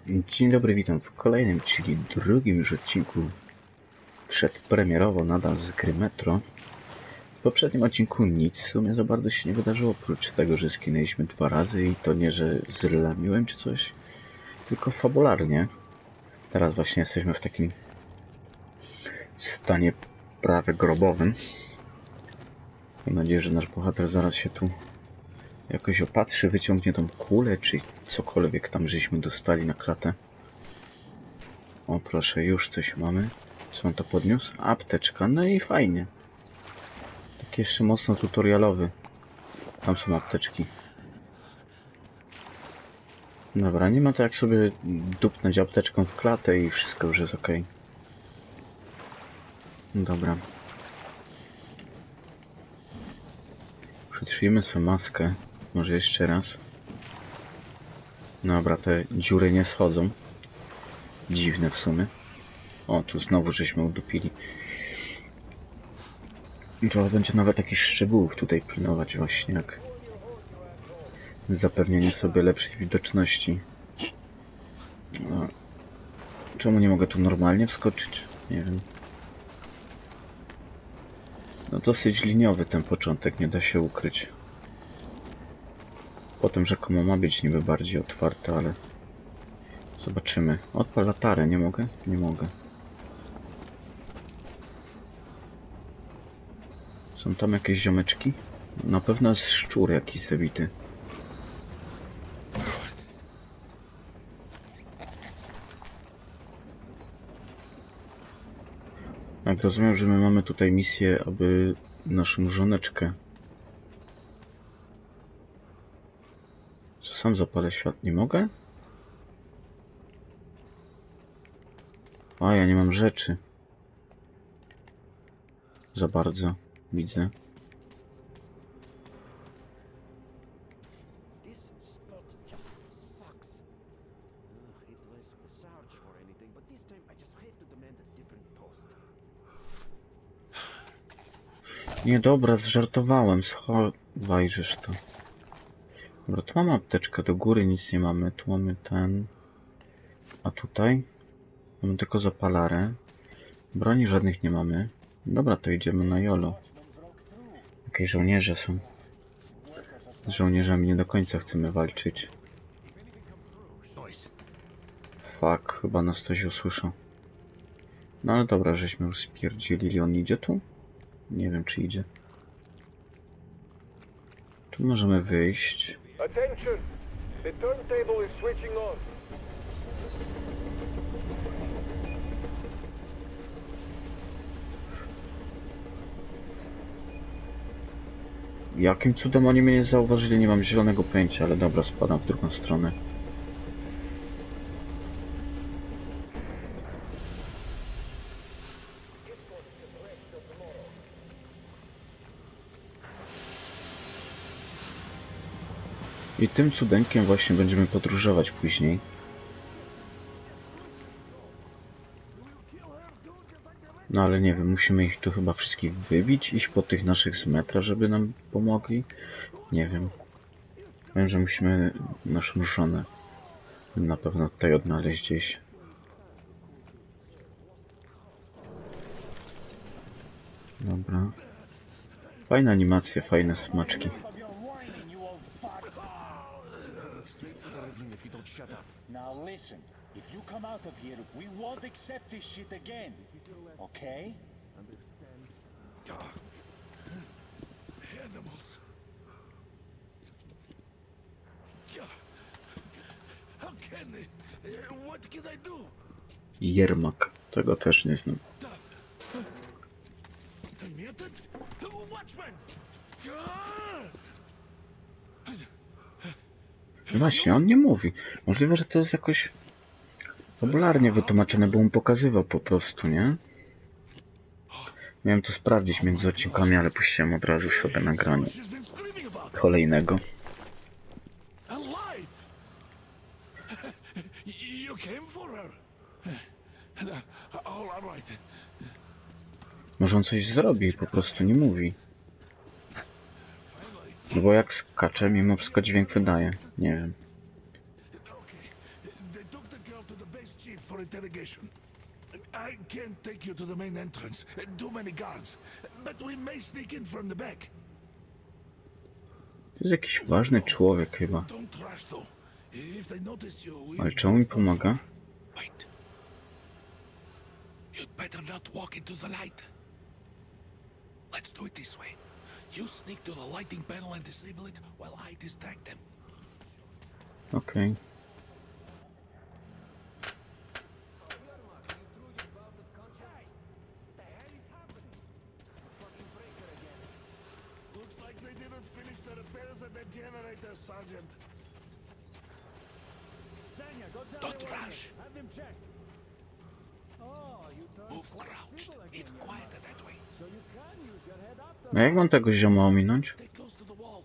Dzień dobry, witam w kolejnym, czyli drugim już odcinku przedpremierowo nadal z gry Metro. W poprzednim odcinku nic w sumie za bardzo się nie wydarzyło, oprócz tego, że zginęliśmy 2 razy i to nie, że zrelamiłem czy coś, tylko fabularnie. Teraz właśnie jesteśmy w takim stanie prawie grobowym. Mam nadzieję, że nasz bohater zaraz się tu jakoś opatrzy, wyciągnie tą kulę, czy cokolwiek tam żeśmy dostali na klatę. O proszę, już coś mamy. Co on to podniósł? Apteczka, no i fajnie. Taki jeszcze mocno tutorialowy. Tam są apteczki. Dobra, nie ma to jak sobie dupnąć apteczką w klatę i wszystko już jest ok. Dobra. Przytrzyjmy sobie maskę. Może jeszcze raz. Dobra, te dziury nie schodzą. Dziwne w sumie. O, tu znowu żeśmy udupili. Trzeba będzie nawet jakichś szczegółów tutaj pilnować właśnie, jak zapewnienie sobie lepszej widoczności. No. Czemu nie mogę tu normalnie wskoczyć? Nie wiem. No dosyć liniowy ten początek, nie da się ukryć. Potem rzekomo ma być niby bardziej otwarte, ale zobaczymy. Odpal latarę, nie mogę? Nie mogę. Są tam jakieś ziomeczki? Na pewno jest szczur jakiś zabity. Jak rozumiem, że my mamy tutaj misję, aby naszą żoneczkę... Co, sam zapalę świat? Nie mogę? A, ja nie mam rzeczy. Za bardzo, widzę. Nie, dobra, zżartowałem. Schowajżesz to. Dobra, tu mamy apteczkę, do góry nic nie mamy. Tu mamy ten... A tutaj? Mamy tylko zapalarę. Broni żadnych nie mamy. Dobra, to idziemy na jolo. Jakieś żołnierze są. Z żołnierzami nie do końca chcemy walczyć. Fuck, chyba nas coś usłyszał. No ale dobra, żeśmy już spierdzielili. On idzie tu? Nie wiem, czy idzie. Tu możemy wyjść. Attention! The turntable is switching on. Jakim cudem oni mnie nie zauważyli? Nie mam zielonego pojęcia, ale dobra, spadam w drugą stronę. I tym cudeńkiem właśnie będziemy podróżować później. No ale nie wiem, musimy ich tu chyba wszystkich wybić, iść po tych naszych z metra, żeby nam pomogli. Nie wiem. Wiem, że musimy naszą żonę na pewno tutaj odnaleźć gdzieś. Dobra. Fajna animacja, fajne smaczki. Now listen, if you come out of here, we won't accept this shit again. Okay? Animals. How can they? What can I do? Jermak. Tego też nie znam. Method? Watchman! Właśnie, on nie mówi. Możliwe, że to jest jakoś popularnie wytłumaczone, bo on pokazywał po prostu, nie? Miałem to sprawdzić między odcinkami, ale puściłem od razu sobie nagranie kolejnego. Alive! You came for her. All right. Może on coś zrobi i po prostu nie mówi. No bo jak skacze, mimo wszystko dźwięk wydaje. Nie wiem. Okay. took the girl to the base chief for interrogation. I can't take you to the main entrance. Too many guards. But we may sneak in from the back. To jest jakiś ważny człowiek chyba. Don't rush though. If they notice you, we Ale czemu mi pomaga? wait. You'd better not walk into the light. Let's do it this way. You sneak to the lighting panel and disable it while I distract them. Okej. Looks like they didn't finish the repairs at the generator, Sergeant. Sanya, go tell Don't the warden. rush. Have them check. Oh, you turned Move quite crouched. civil again, It's young quieter man. that way. So you can use your head after. No jak mam tego zioma ominąć? Stay close to the wall.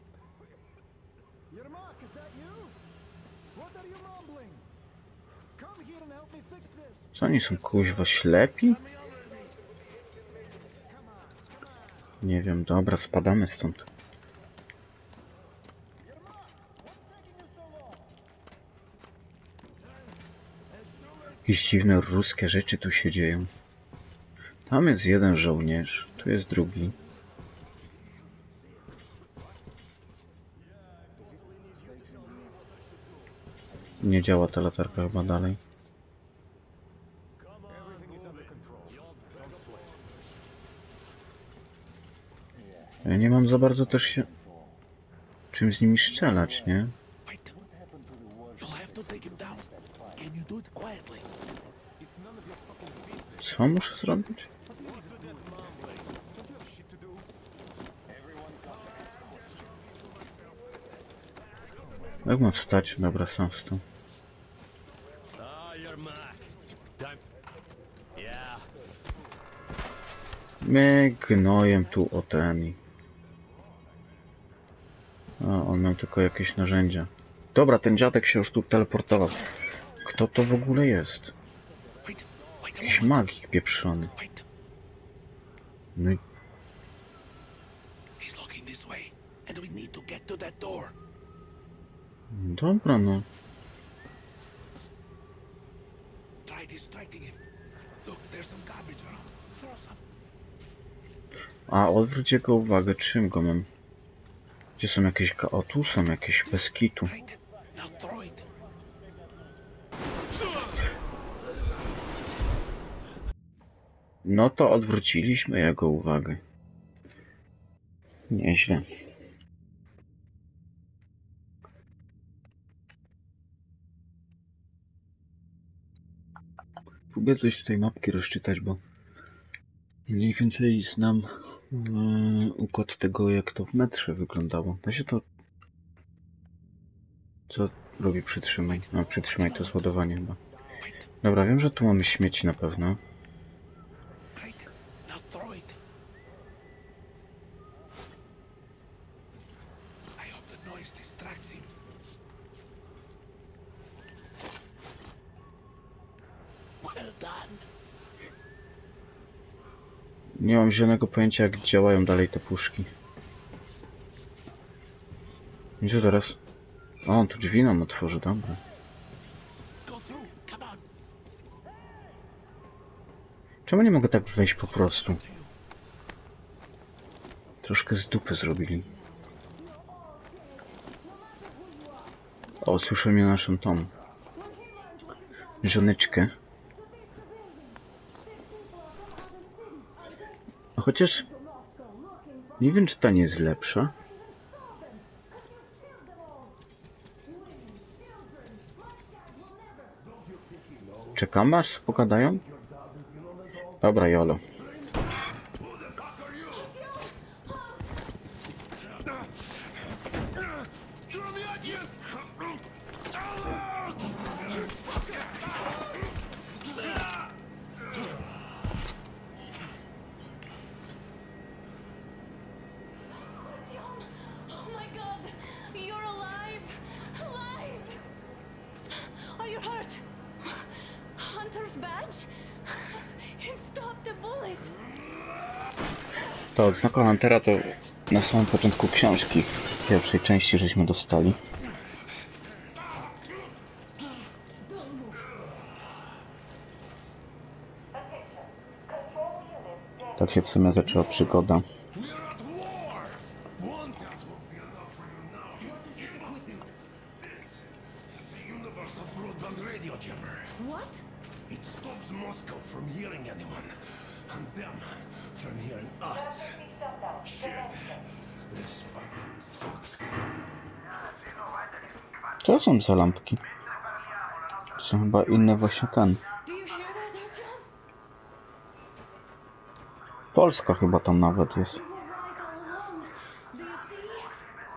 Yermak, is that you? What are you mumbling? Come here and help me fix this. Co oni są kuźwa ślepi? Nie wiem, dobra, spadamy stąd. Jakieś dziwne ruskie rzeczy tu się dzieją. Tam jest jeden żołnierz, tu jest drugi. Nie działa ta latarka chyba dalej. Ja nie mam za bardzo też się czym z nimi strzelać, nie? Wait. You'll have to take him down. Can you do it quietly? Co muszę zrobić? Jak mam wstać? Dobra, sam wstał. Ah, you're Mac. Time. Yeah. My gnojem tu o ten. A, on miał tylko jakieś narzędzia. Dobra, ten dziadek się już tu teleportował. Kto to w ogóle jest? Wait. Wait a Jakiś moment. magik pieprzony. Wait. No i He's looking this way. And we need to get to that door. dobra, no. Try distracting him. Look, there's some garbage around. Throw some. A, odwróć jego uwagę. Czym go mam? Gdzie są jakieś... O, tu są jakieś bez kitu. Great. Now throw it. No to odwróciliśmy jego uwagę. Nieźle. Próbuję coś z tej mapki rozczytać, bo mniej więcej znam układ tego, jak to w metrze wyglądało. Da się to... Co robi przytrzymaj? No, przytrzymaj to z ładowaniem chyba. Dobra, wiem, że tu mamy śmieci na pewno. Great. Now throw it. I hope the noise distracts him. Well done. Nie mam zielonego pojęcia, jak działają dalej te puszki. I co teraz? O, on tu drzwi nam otworzy, dobra. Go through. Come on. Czemu nie mogę tak wejść po prostu? Troszkę z dupy zrobili. O, słyszę mnie naszą tą żoneczkę. A chociaż nie wiem, czy ta nie jest lepsza. Czekamy, aż pogadają? Dobra, jolo. Oh my god! You're alive! Alive! Are you hurt? Hunter's badge? It stopped the bullet! To odznaka Huntera to na samym początku książki w pierwszej części żeśmy dostali. Tak się w sumie zaczęła przygoda. We're at war! One that won't be enough for you now. This is the Universal Broadband Radio Jammer. What? It stops Moscow from hearing anyone, and them from hearing us. Shit. This fucking sucks. Co są za lampki? To są chyba inne właśnie ten. Do you hear that, Artyom? Polska chyba tam nawet jest. We were right all along. Do you see?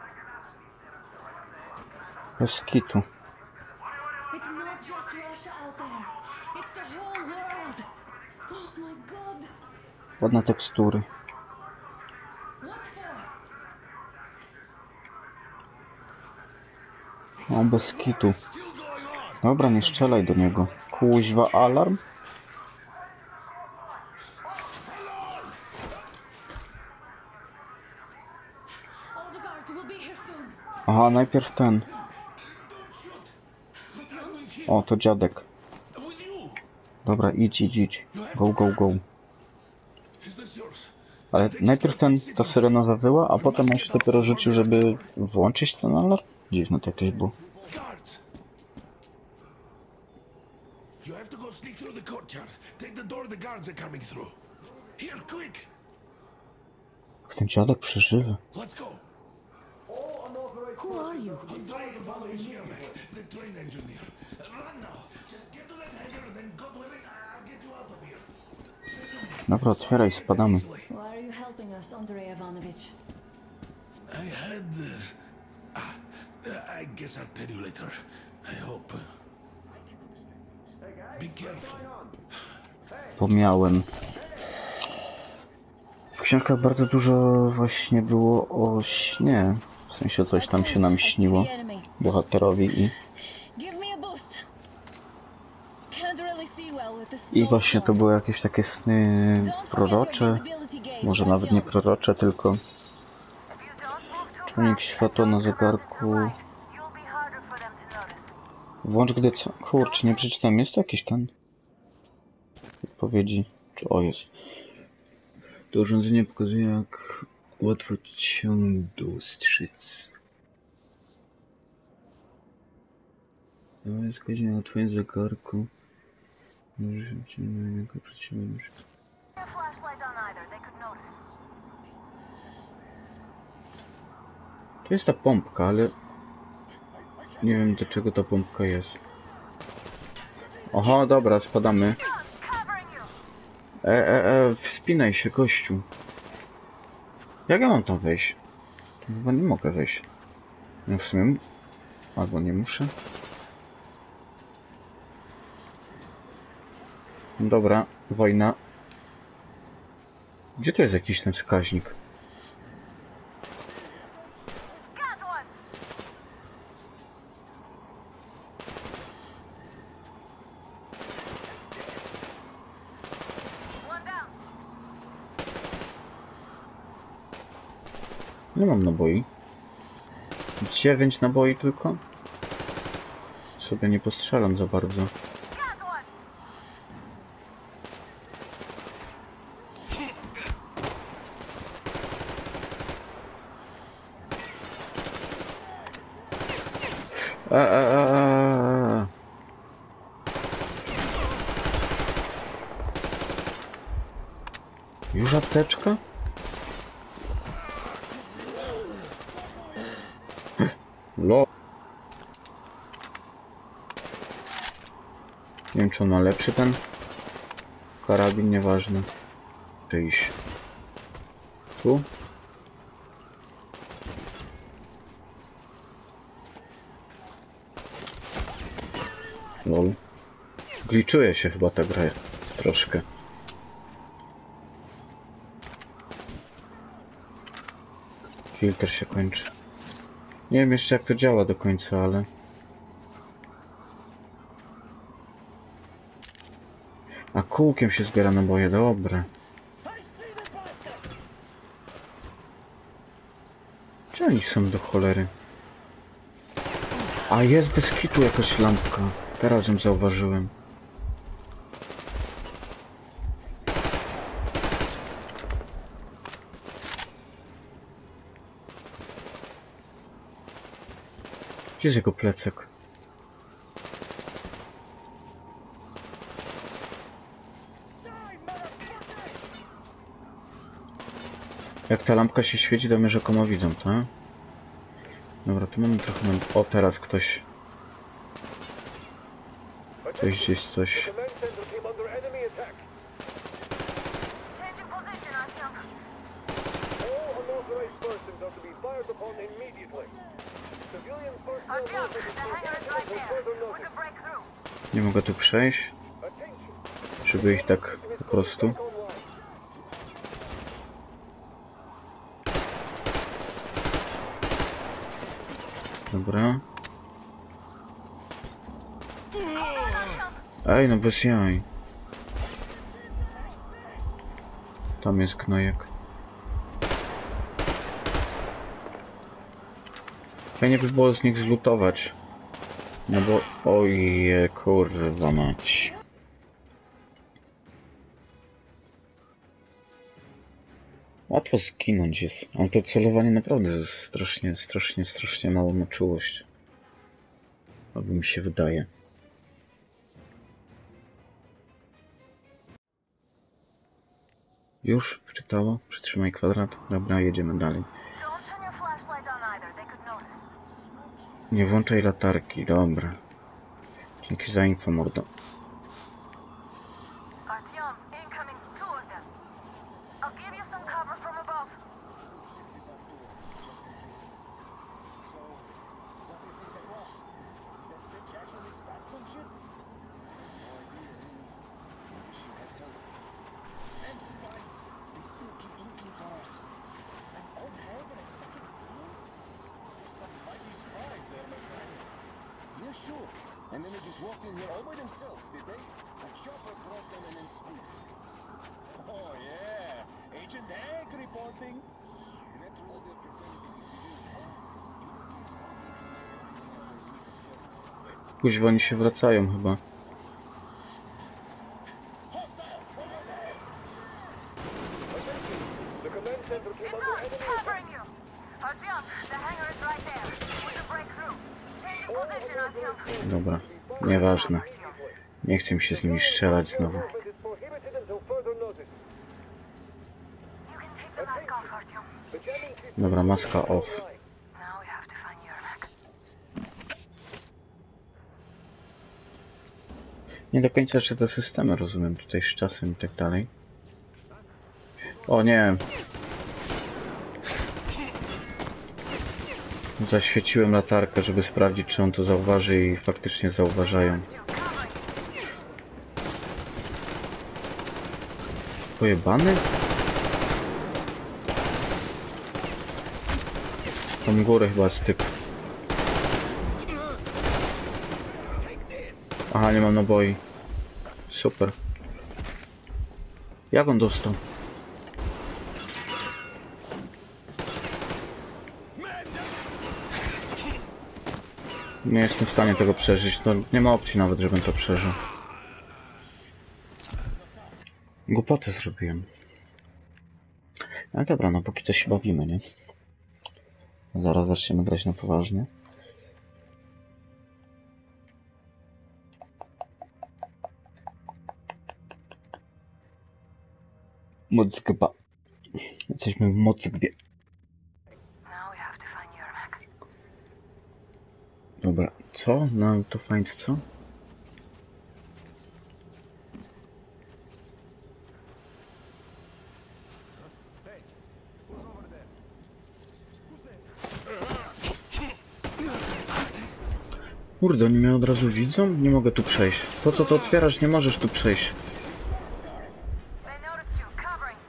Bez kitu. It's not just Russia out there. It's the whole world. Oh my god. Ładne tekstury. What for? O, bez kitu. Dobra, nie strzelaj do niego. Kuźwa, alarm? All the guards will be here soon. Aha, najpierw ten. O, to dziadek. With you. Dobra, idź. Go, go, go. Is this yours? Ale najpierw ta syrena zawyła, a potem on się dopiero rzucił, żeby włączyć ten alarm? Dziwne to jakieś było. Guards. You have to go sneak through the courtyard. Take the door the guards are coming through. Here, quick. Ten dziadek przeżywa. Let's go. Who are you? Andrei Ivanovich Yermak, the train engineer. Run now. Just get to that hangar and then God willing, I'll get you out of here. Dobra, otwieraj, spadamy. Why are you helping us, Andrei Ivanovich? I had... I guess I'll tell you later. I hope. Be careful. Pomiałem. W książkach bardzo dużo właśnie było o śnie. W sensie coś tam się nam śniło bohaterowi i właśnie to były jakieś takie sny prorocze. Może nawet nie prorocze, tylko czujnik światła na zegarku. Włącz gdy co? Kurczę, nie przeczytałem. Jest to jakiś ten odpowiedzi. Czy o jest? To urządzenie pokazuje, jak łatwo cię dostrzec. To jest godzina na twoim zegarku. Może cię jako przeciwnie. To jest ta pompka, ale nie wiem, do czego ta pompka jest. Oho, dobra, spadamy. Wspinaj się, gościu. Jak ja mam tam wejść? Chyba nie mogę wejść. No w sumie... Albo nie muszę. Dobra, wojna. Gdzie to jest jakiś ten wskaźnik? Nie mam naboi. 9 naboi tylko? Sobie nie postrzelam za bardzo. Już apteczka? Lo. Nie wiem, czy on ma lepszy ten karabin, nieważne. Czy iść tu? Lol. Gliczuje się chyba ta gra troszkę. Filtr się kończy. Nie wiem jeszcze, jak to działa do końca, ale... A kółkiem się zbiera naboje, dobre. Gdzie oni są do cholery? A jest bez kitu jakaś lampka. Teraz ją zauważyłem. Gdzie jest jego plecak? Jak ta lampka się świeci, to mnie rzekomo widzą, tak? Dobra, tu mamy trochę... O, teraz ktoś... Coś gdzieś coś... Command center came under enemy attack. Changing position, Artyom. All unauthorized persons are to be fired upon immediately. Civilian personnel Artyom, movement is the hangar is prohibited right until there. further We notice. can break through. Nie mogę tu przejść, Attention. żeby iść tak po prostu. Back online. Dobra. Ej, no bez jaj. Tam jest gnojek. Fajnie by było z nich zlutować. No bo... Oje, kurwa mać. Łatwo zginąć jest. Ale to celowanie naprawdę jest strasznie mało na czułość. Albo mi się wydaje. Już? Wczytało? Przytrzymaj kwadrat. Dobra, jedziemy dalej. Don't turn your flashlight on either. They could notice. Nie włączaj latarki, dobra. Dzięki za info, mordo. Artyom, incoming. Two of them. I'll give you some cover from above. Yeah, sure. And then they just walked in here all by themselves, did they? A chopper brought them and then swooped. Oh, yeah. Agent Hank reporting. And after all this concerning the civilians, Kuźwa, oni się wracają chyba. The command center came It's under us, enemy covering you. Artyom, the hangar is right there. We can break through. Changing position, Artyom. Dobra, nieważne. Nie chcę mi się z nimi strzelać znowu. movement is prohibited until further notice. You can take the mask off, Artyom. The jamming system Dobra, maska off. online. Now we have to find Yermak. Nie do końca jeszcze te systemy rozumiem tutaj z czasem i tak dalej. O nie! Zaświeciłem latarkę, żeby sprawdzić, czy on to zauważy i faktycznie zauważają. Pojebany? Tam górę chyba styk. Aha, nie mam naboi. Super. Jak on dostał? Nie jestem w stanie tego przeżyć. No, nie ma opcji nawet, żebym to przeżył. Głupotę zrobiłem. Ale dobra, no póki co się bawimy, nie? Zaraz zaczniemy grać na poważnie. Mockba. Jesteśmy w Mockbie. Now we have to find Yermak. Dobra, co? No to find co? Kurde, oni mnie od razu widzą? Nie mogę tu przejść. Po co to otwierasz? Nie możesz tu przejść. They noticed you. Covering.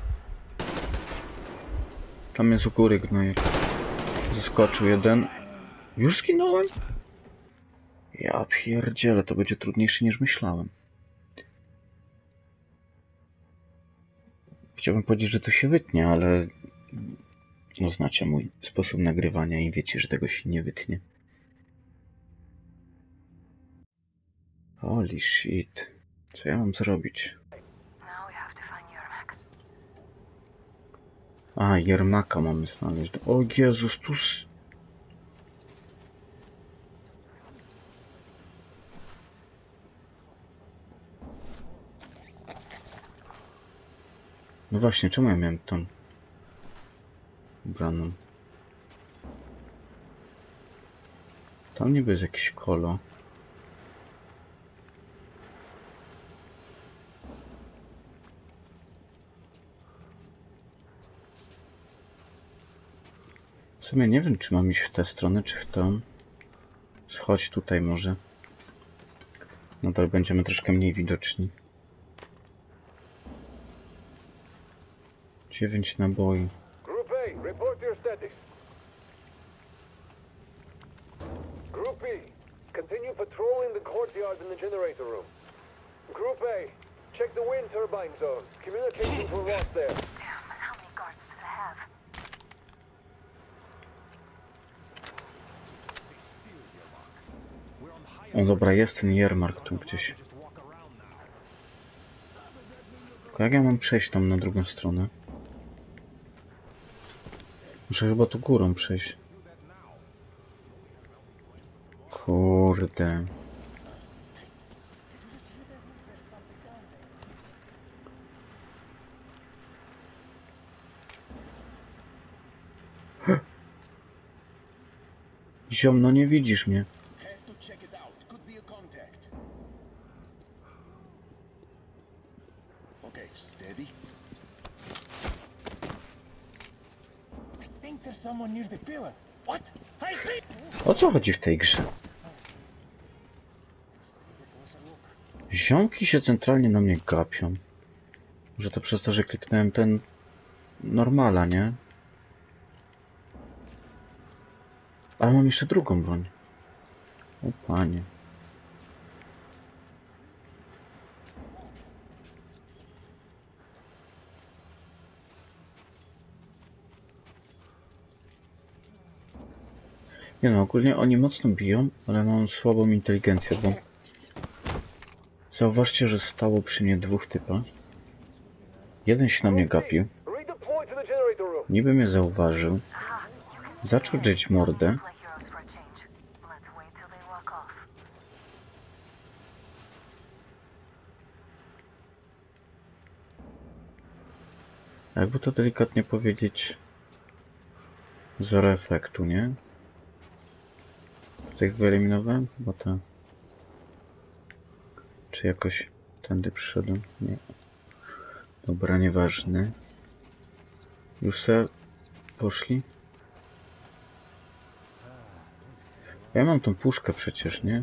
Tam jest u góry gnojek. Zaskoczył jeden. Już zginąłem? Ja pierdzielę, to będzie trudniejsze niż myślałem. Chciałbym powiedzieć, że to się wytnie, ale... No znacie mój sposób nagrywania i wiecie, że tego się nie wytnie. Holy shit. Co ja mam zrobić? Now we have to find Yermak. A, Yermaka mamy znaleźć. O Jezus, tu... No właśnie, czemu ja miałem tą ubraną? Tam niby jest jakiś kolo. W sumie nie wiem, czy mam iść w tę stronę, czy w tą. Schodź tutaj może. Nadal będziemy troszkę mniej widoczni. 9 naboi. Group A, report your status. Group B, continue patrolling the courtyard and the generator room. Group A, check the wind turbine zone. Communications were lost there. Damn, how many guards do they have? O dobra, jest ten Jermark tu gdzieś. Tylko jak ja mam przejść tam na drugą stronę? Muszę chyba tu górą przejść. Kurde. Ziom, no nie widzisz mnie. Have to check it out. Could be a contact. Okay, steady. I think there's someone near the pillar. What? I see! O co chodzi w tej grze? Ziomki się centralnie na mnie gapią. Może to przez to, że kliknąłem ten normala, nie? Ale mam jeszcze drugą broń. O panie. Nie no, ogólnie oni mocno biją, ale mam słabą inteligencję, bo... Zauważcie, że stało przy mnie dwóch typa. Jeden się na mnie gapił. Redeploy to the generator room. Niby mnie zauważył. Zaczął drzeć mordę. Play heroes for a change. Let's wait till they walk off. Jakby to delikatnie powiedzieć... Zero efektu, nie? Tych wyeliminowałem? Chyba tak. Czy jakoś tędy przyszedłem? Nie. Dobra, nieważne. Już se poszli? Ja mam tą puszkę przecież, nie?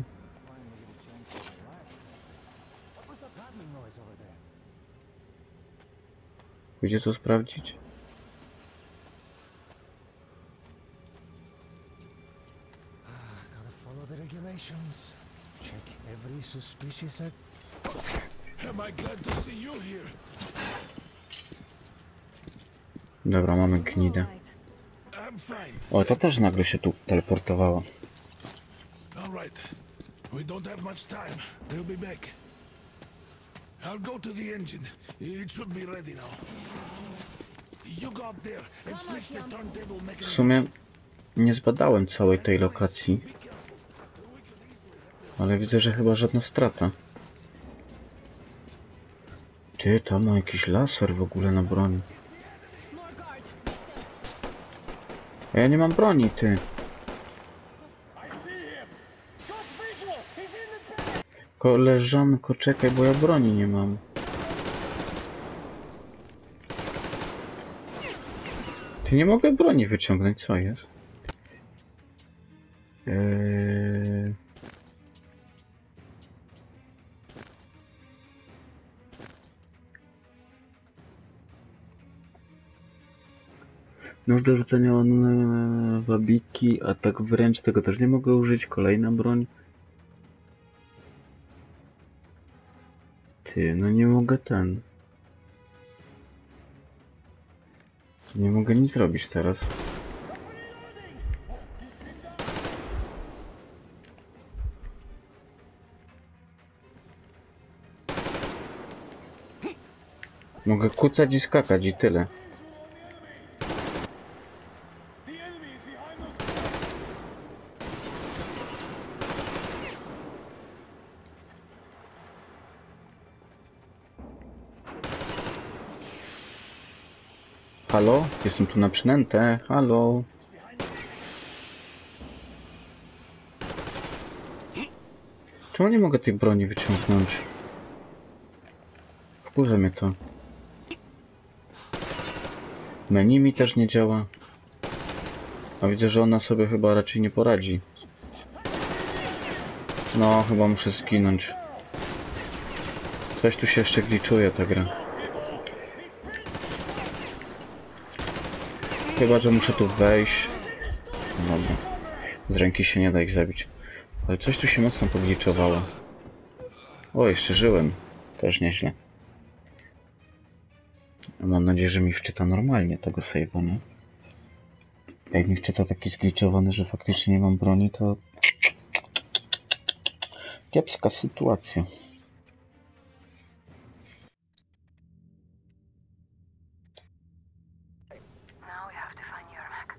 Pójdzie to sprawdzić? Gotta follow the regulations. Check every suspicious Am I glad to see you here? Dobra, mamy gnidę. Alright. I'm fine. O, to też nagle się tu teleportowała. All right. We don't have much time. They'll be back. I'll go to the engine. It should be ready now. You go up there and switch the turntable W mechanism. sumie nie zbadałem całej tej lokacji. Ale widzę, że chyba żadna strata. Ty, tam ma jakiś laser w ogóle na broni. More guards. A ja nie mam broni, ty. Koleżanko, czekaj, bo ja broni nie mam. Ty, nie mogę broni wyciągnąć, co jest? No do rzucenia wabiki, a tak wręcz tego też nie mogę użyć. Kolejna broń. Ty, no nie mogę ten. Nie mogę nic zrobić teraz. Mogę kucać i skakać i tyle. halo? Jestem tu na przynętę, halo? Czemu nie mogę tej broni wyciągnąć? Wkurza mnie to. Menu mi też nie działa. A widzę, że ona sobie chyba raczej nie poradzi. No, chyba muszę zginąć. Coś tu się jeszcze gliczuje ta gra. Chyba, że muszę tu wejść. Dobra. Z ręki się nie da ich zabić. Ale coś tu się mocno pogliczowało. O, jeszcze żyłem. Też nieźle. Mam nadzieję, że mi wczyta normalnie tego save'a, nie? Jak mi wczyta taki zgliczowany, że faktycznie nie mam broni, to... kiepska sytuacja. Now we have to find Yermak.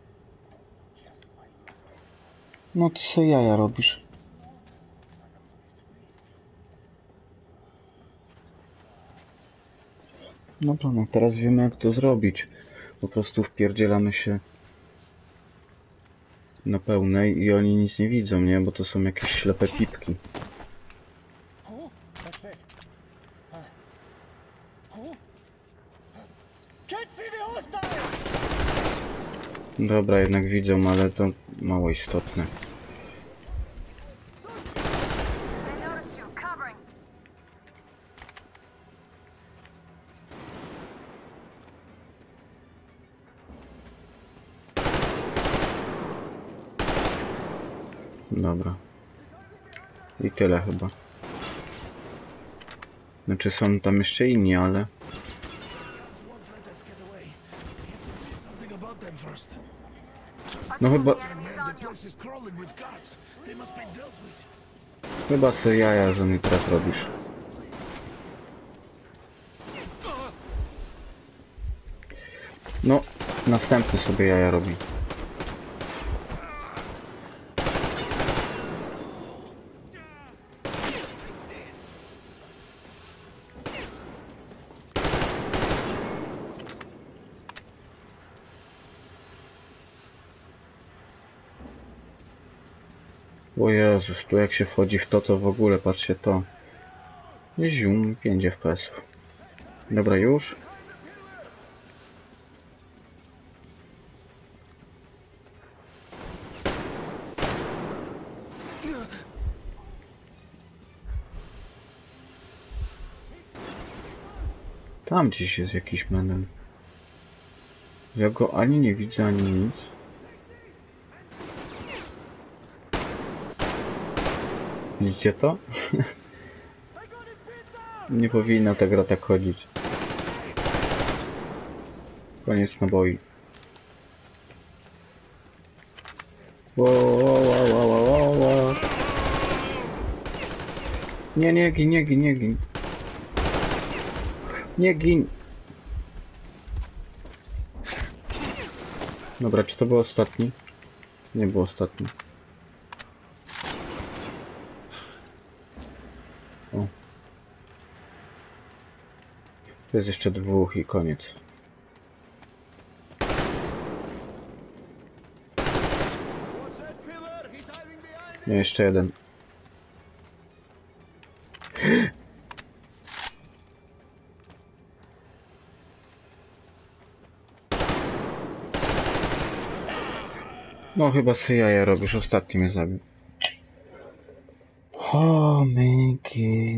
No ty se jaja robisz. Dobra, no teraz wiemy jak to zrobić. Po prostu wpierdzielamy się na pełnej i oni nic nie widzą, nie? Bo to są jakieś ślepe pipki. Dobra, jednak widzą, ale to mało istotne. They noticed you. Covering. Dobra. I tyle chyba. Znaczy są tam jeszcze inni, ale... Won't let us get away. We have to do something about them first. No chyba... Man, the place is crawling with guards. They must be dealt with. Chyba se jaja ze mnie teraz robisz. No, następny sobie jaja robi. O Jezus, tu jak się wchodzi w to w ogóle, patrzcie to. Zium, 5 FPS-ów. Dobra, już. Tam gdzieś jest jakiś menel. Ja go ani nie widzę, ani nic. Widzicie to? Nie powinna ta gra tak chodzić. Koniec naboi. Wow. Nie gin, nie gin, nie gin. Nie gin. Dobra, czy to był ostatni? Nie był ostatni. O. To jest jeszcze dwóch i koniec. Nie, jeszcze jeden. No chyba sobie jaja robisz, ostatni mnie zabił. O, Miki.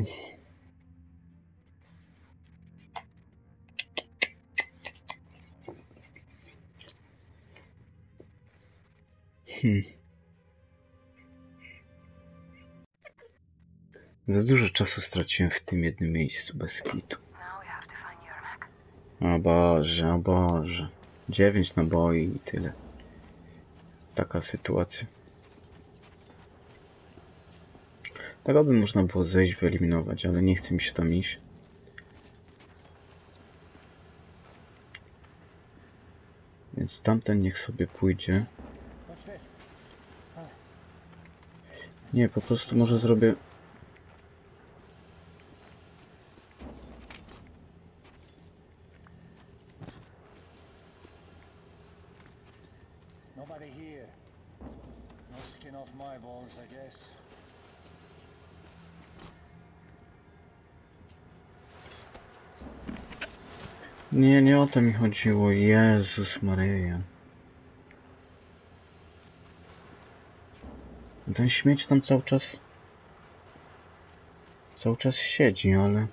Za dużo czasu straciłem w tym jednym miejscu bez kitu. Now we have to find Yermak. O Boże, o Boże. 9 naboi i tyle. Taka sytuacja. Tego by można było zejść, wyeliminować, ale nie chce mi się tam iść. Więc tamten niech sobie pójdzie. Nie, po prostu może zrobię... my balls, I guess. Nie, nie o to mi chodziło. Jezus Maryja. Ten śmieć tam cały czas siedzi, ale...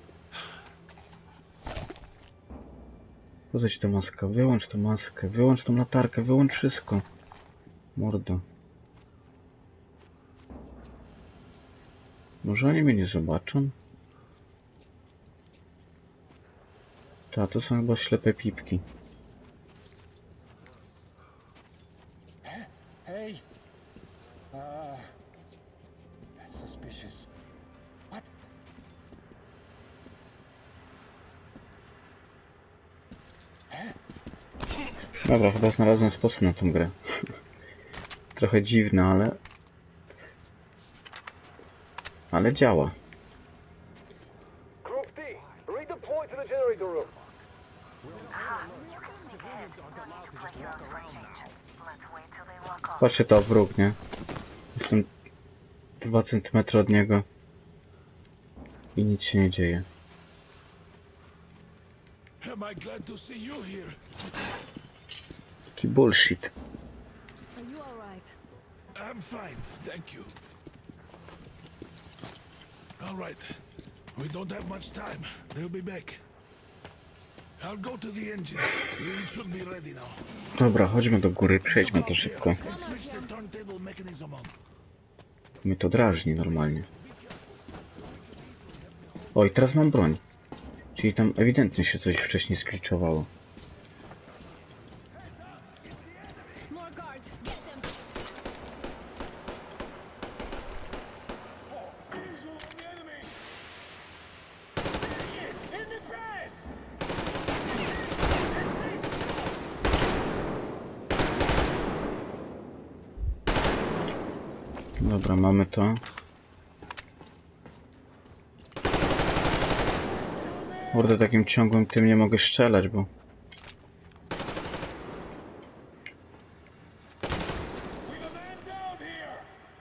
Pozejdź tę maskę, wyłącz tę maskę, wyłącz tą latarkę, wyłącz wszystko. Mordo. Może oni mnie nie zobaczą? Ta, to są chyba ślepe pipki. Hey! That's suspicious. What? Dobra, chyba znalazłem sposób na tą grę. Trochę dziwne, ale działa. Group D, redeploy to the generator room. Patrzcie to, wróg, nie? Jestem 2 cm od niego i nic się nie dzieje. Am I glad to see you here? Taki bullshit. Are you alright? I'm fine, thank you. All right. We don't have much time. They'll be back. I'll go to the engine. It should be ready now. Dobra, chodźmy do góry, przejdźmy to szybko. And switch the turntable mechanism on. Mnie to drażni normalnie. Oj, teraz mam broń. Czyli tam ewidentnie się coś wcześniej skliczowało. More guards. Get them. Visual on the enemy! In the grass! Dobra, mamy to. Kurde, takim ciągłym tym nie mogę strzelać, bo... We've a man down here!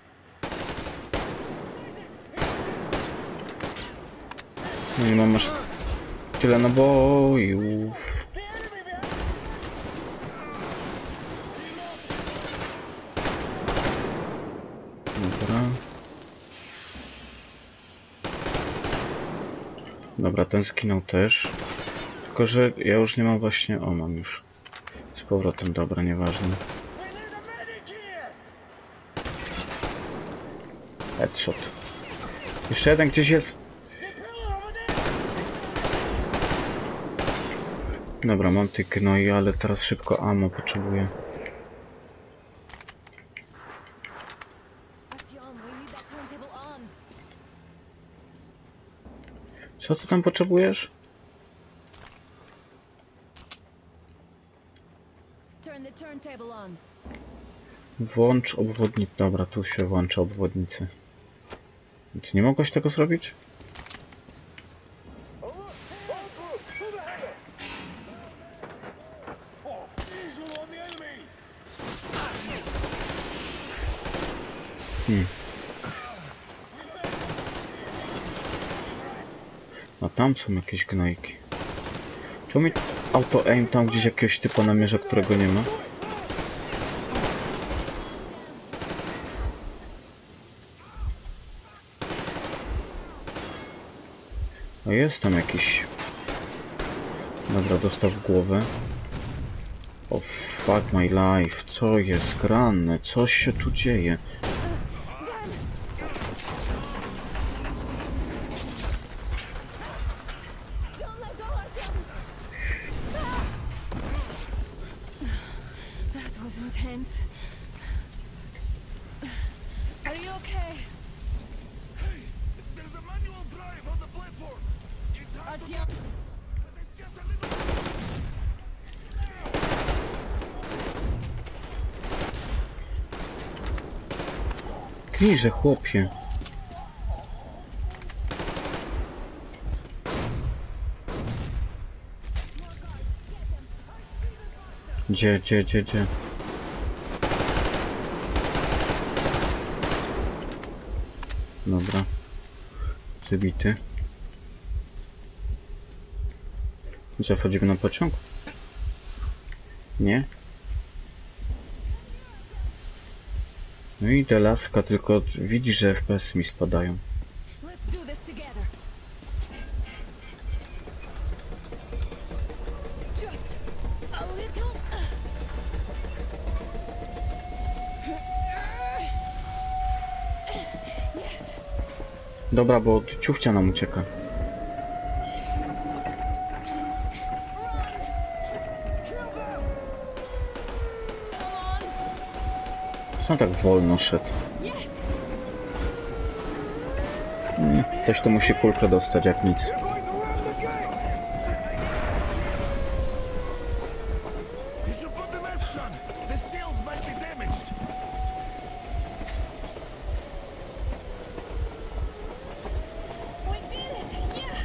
No i mam aż tyle nabojów. The enemy behind! Dobra. Dobra, ten skinął też. Tylko, że ja już nie mam właśnie... O, mam już. Z powrotem, dobra, nieważne. We need a medic here! Headshot. Jeszcze jeden gdzieś jest. The pillar over there! Dobra, mam tych gnoi, ale teraz szybko ammo potrzebuję. Artyom, we need that turntable on. Co ty tam potrzebujesz? Turn the turntable on. Włącz obwodnicę. Dobra, tu się włącza obwodnicę. Ty nie mogłeś tego zrobić? Oh, look! All group, through the hangar! Visual on the enemy! No tam są jakieś gnojki. Czemu mi auto aim tam gdzieś jakiegoś typa namierza, którego nie ma? No jest tam jakiś... Dobra, dostał w głowę. O fuck my life, co jest grane? Coś się tu dzieje. Don't let go, Artyom! That was intense. Are you okay? Hey, there's a manual drive on the platform. It's hard to Artyom, but it's just a little... Kniże, chłopie. Gdzie? Dobra. Zabity. Co, wchodzimy na pociąg? Nie? No i ta laska, tylko widzi, że FPS mi spadają. Let's do this together. Just a little. Yes. Dobra, bo ciufcia nam ucieka. Co on tak wolno szedł? Yes. Ktoś to musi kulkę dostać jak nic. You should put the masts on. The sails might be damaged. We did it. Yeah.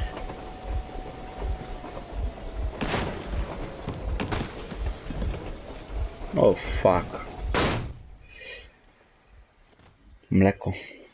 O fuck. Mleko.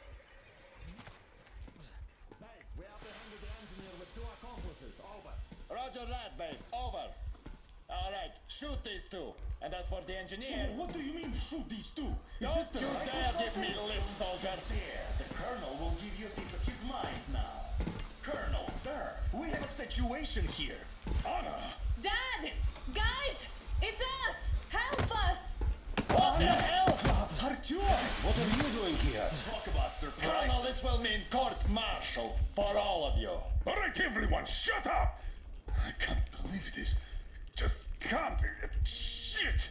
Roger that, base. Over. All right, shoot these two. And as for the engineer, What do you mean, shoot these two? don't you dare give me lip, soldier. There, the Colonel will give you a piece of his mind now. Colonel, sir, we have a situation here. Anna! Dad, guys, it's us. Help us. What the hell? Artyom, what are you doing here? Talk about surprise. Colonel, this will mean court-martial for all of you. All right, everyone, shut up! I can't believe this. Just can't. Shit!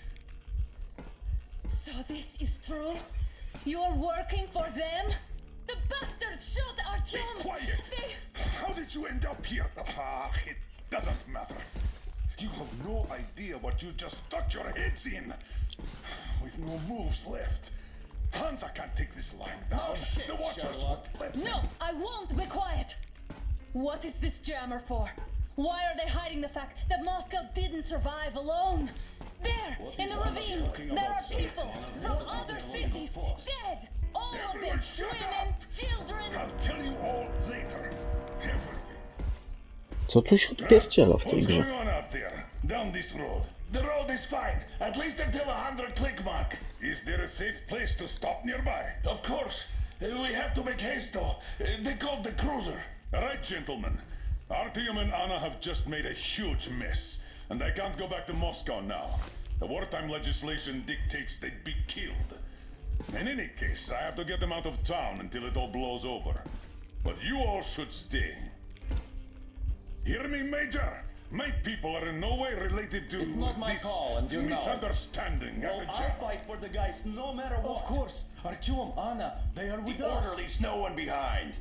So this is true? You're working for them? The bastards shot Be Artyom. quiet! They... How did you end up here? Ah, it doesn't matter. You have no idea what you just stuck your heads in. We've no moves left. Hansa can't take this line down. shit, The Watchers Sherlock. won't let No, I won't be quiet. What is this jammer for? Why are they hiding the fact that Moscow didn't survive alone? There, in the ravine, there are people from other cities dead. All of them, Everyone shut women, children. I'll tell you all later. Everything. Co tu się odpierdziela w tej What's grze? going on out there? Down this road. The road is fine, at least until 100 click mark. Is there a safe place to stop nearby? Of course. We have to make haste though. They called the cruiser. All right, gentlemen. Artyom and Anna have just made a huge mess, and I can't go back to Moscow now. The wartime legislation dictates they'd be killed. In any case, I have to get them out of town until it all blows over. But you all should stay. Hear me, Major? My people are in no way related to It's not my this call, and you know it. misunderstanding. Well, at the I'll jail. fight for the guys no matter what. Of course. Artyom, Anna, they are with us. Leaves no one behind.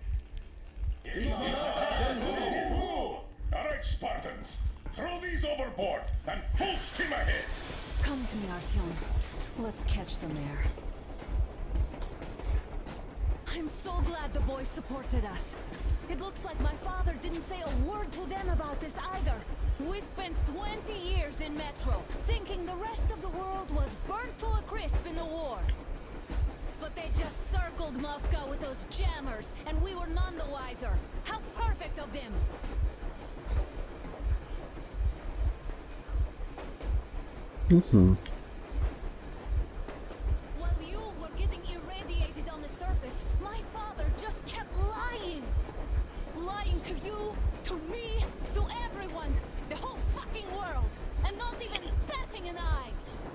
All right, Spartans, throw these overboard and full steam ahead. Come to me, Artyom. Let's catch them there. I'm so glad the boys supported us. It looks like my father didn't say a word to them about this either. We spent 20 years in Metro, thinking the rest of the world was burnt to a crisp in the war. But they just circled Moscow with those jammers, and we were none the wiser. How perfect of them! While you were getting irradiated on the surface, my father just kept lying. Lying to you, to me, to everyone. The whole fucking world. And not even batting an eye.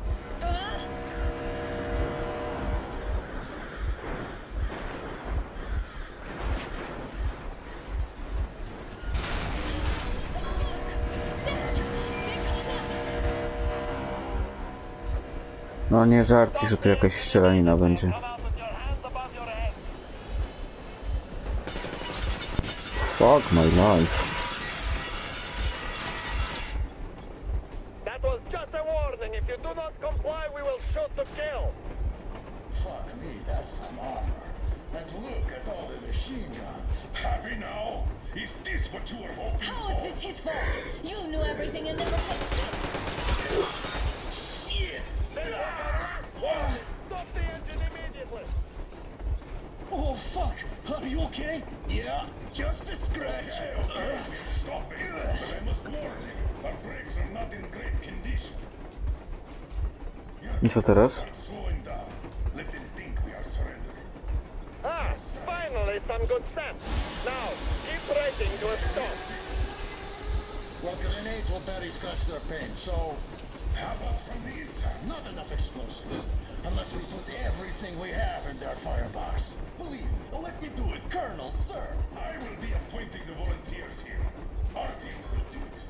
No nie żarci, że to jakaś strzelanina będzie. Fuck my life. That was just a warning. If you do not comply, we will shoot to kill. Fuck me, that's some armor. And look at all the machine guns. Happy now? Is this what you were hoping How for? is this his fault? You knew everything and never said shit. Shit! Stop the engine immediately. Oh, fuck! Are you okay? Yeah, just a scratch. Stop it! But I must warn you, our brakes are not in great condition. I co teraz? Start slowing down. Let them think we are surrendering. Ah, finally some good sense. Now, keep braking to a stop. Well, grenades will barely scratch their paint, so How about from the inside? not enough explosives. Unless we put everything we have in their firebox. Please, let me do it, Colonel, sir. I will be appointing the volunteers here. Artyom will do it.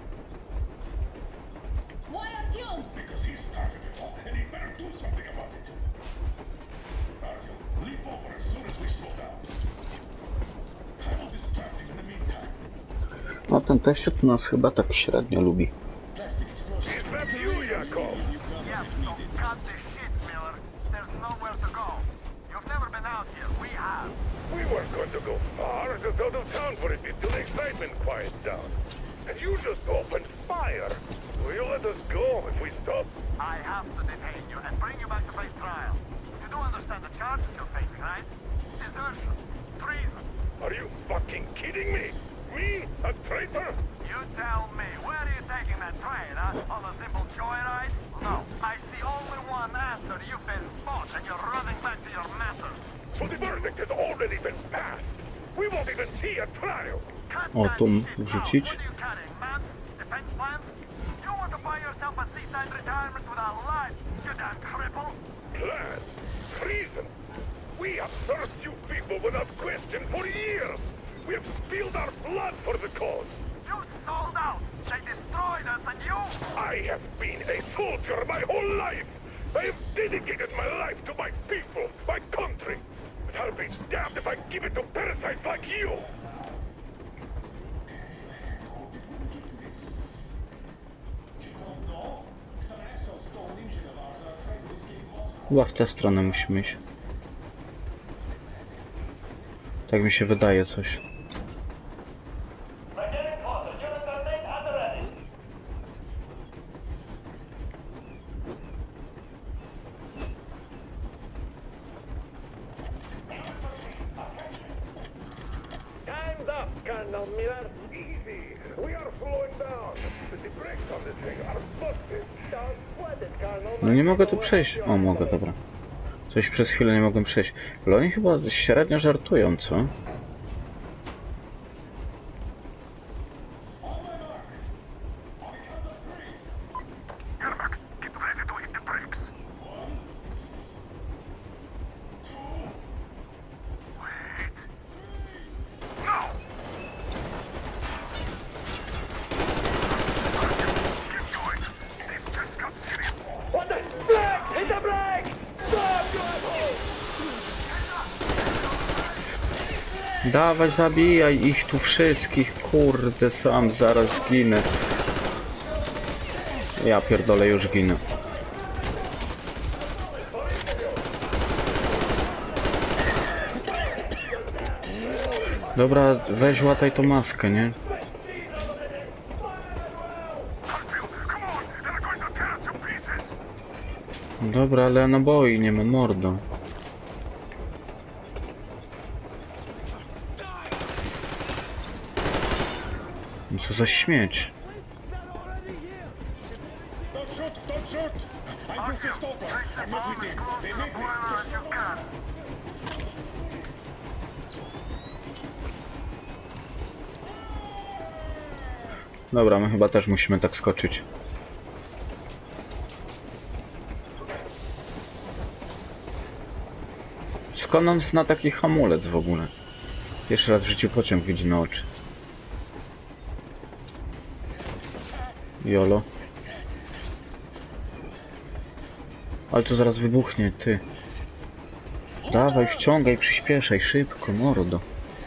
Why Artyom? Because he started it all, and he better do something about it. Artyom, leap over as soon as we slow down. I will distract him in the meantime. No ten teściu to nas chyba tak średnio lubi. Plastic explosives. That's you, Yakov. Yeah, so cut the shit, Miller. There's nowhere to go. You've never been out here. We have. We weren't going to go far, just out of town for a bit till the excitement quiets down. And you just opened fire. Will you let us go if we stop? I have to detain you and bring you back to face trial. You do understand the charges you're facing, right? Desertion. Treason. Are you fucking kidding me? Me? A traitor? You tell me, where are you taking that train, huh? On a simple joyride? No, I see only one answer. You've been bought and you're running back to your masters. So the verdict has already been passed. We won't even see a trial. Cut O, that tu shit out. wrzucić. What are you carrying, man? Defense plans? You want to buy yourself a seaside retirement without life, you damn cripple? Plan? Treason? We have served you people without question for years. We have spilled our blood for the cause. You sold out. They destroyed us and you... I have been a soldier my whole life. I have dedicated my life to my people, my country. But I'll be damned if I give it to parasites like you. Chyba w tę stronę musimy iść. Tak mi się wydaje coś. Time's up, Colonel Miller. Easy. We are slowing down. The brakes on this thing are busted. Don't sweat it, Colonel. No nie mogę tu przejść. O, mogę, dobra. Coś przez chwilę nie mogłem przejść. Ale oni chyba średnio żartują, co? Yermak, get ready to hit the brakes. Wait. No! Keep going. They've just got serious. What the? Brake! Hit the brake! Stop, you asshole! Dawaj, zabijaj ich tu wszystkich, kurde, sam zaraz ginę. Ja pierdolę, już ginę. Dobra, weź łataj tą maskę, nie? Come on! They're going to tear us to pieces! Dobra, ale ja naboi nie mam, mordo. No co za śmieć. Don't shoot! Don't shoot! I broke the stopper. I'm not with him. They made me. Boiler as you can. Dobra, my chyba też musimy tak skoczyć. Skąd on zna taki hamulec w ogóle? Pierwszy raz w życiu pociąg widzi na oczy. Jolo. Ale to zaraz wybuchnie, ty. Dawaj, wciągaj, przyspieszaj, szybko, mordo.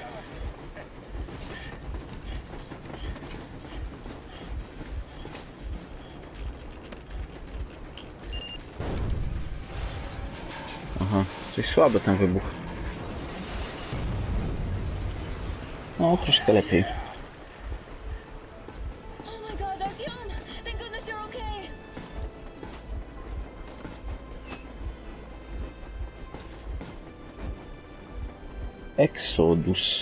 Aha, coś słaby ten wybuch. No, troszkę lepiej. Oh my god, Artyom! Thank goodness you're okay! Exo. Exodus.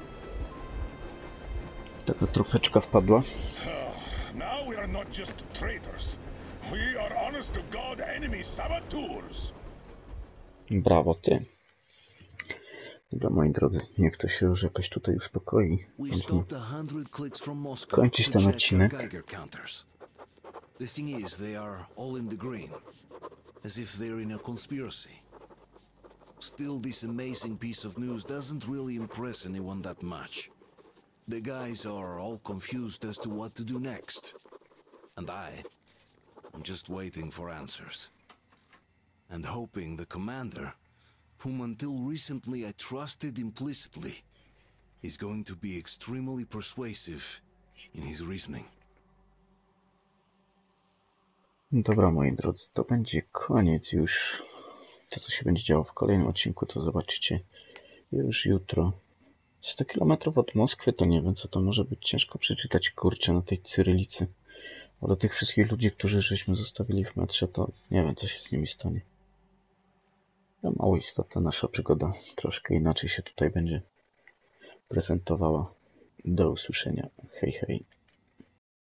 Taka trofeczka wpadła. Now we are not just traitors. We are honest to God enemy saboteurs. Brawo ty. Dobra, moi drodzy, niech to się już jakoś tutaj uspokoi. Kończyć ten odcinek. The thing is, they are all in the green, as if they're in a conspiracy. Still, this amazing piece of news doesn't really impress anyone that much. The guys are all confused as to what to do next. And I'm just waiting for answers. And hoping the commander, whom until recently I trusted implicitly, is going to be extremely persuasive in his reasoning. Dobra, moi drodzy, to będzie koniec już. To, co się będzie działo w kolejnym odcinku, to zobaczycie już jutro. 100 km od Moskwy, to nie wiem, co to może być ciężko przeczytać, kurczę, na tej cyrylicy. A do tych wszystkich ludzi, którzy żeśmy zostawili w metrze, to nie wiem, co się z nimi stanie. No, mało istotna nasza przygoda. Troszkę inaczej się tutaj będzie prezentowała. Do usłyszenia. Hej, hej.